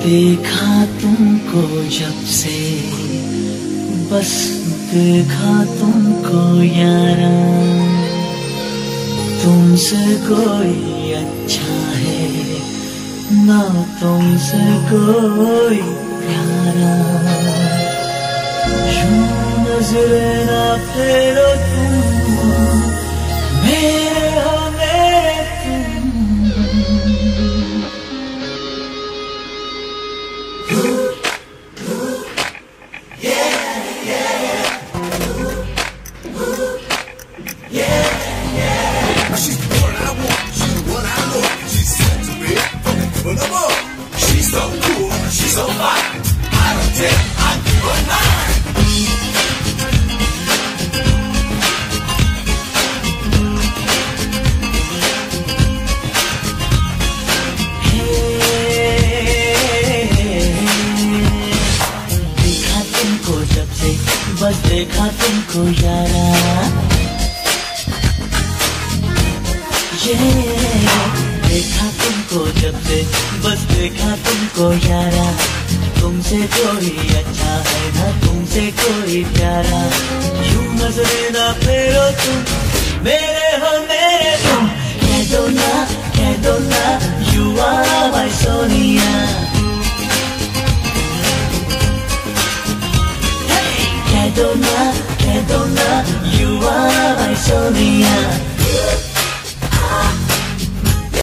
देखा तुमको जब से, बस देखा तुमको यारा, तुमसे कोई अच्छा है ना, तुमसे कोई प्यारा। यूं नजरे ना फेरो तुम, मेरे हो मेरे तुम। She's so cool, she's so fine. I don't care, I give her 9. देखा तुमको जब से, बस देखा तुमको यारा, देखा तुमको जब से, बस देखा तुमको यारा, तुमसे कोई अच्छा है ना, तुमसे कोई प्यारा। यूं नजरे ना फेरो तुम, मेरे हो मेरे तुम। कह दो ना, you are my सोनिया। कह दो ना, you are my सोनिया।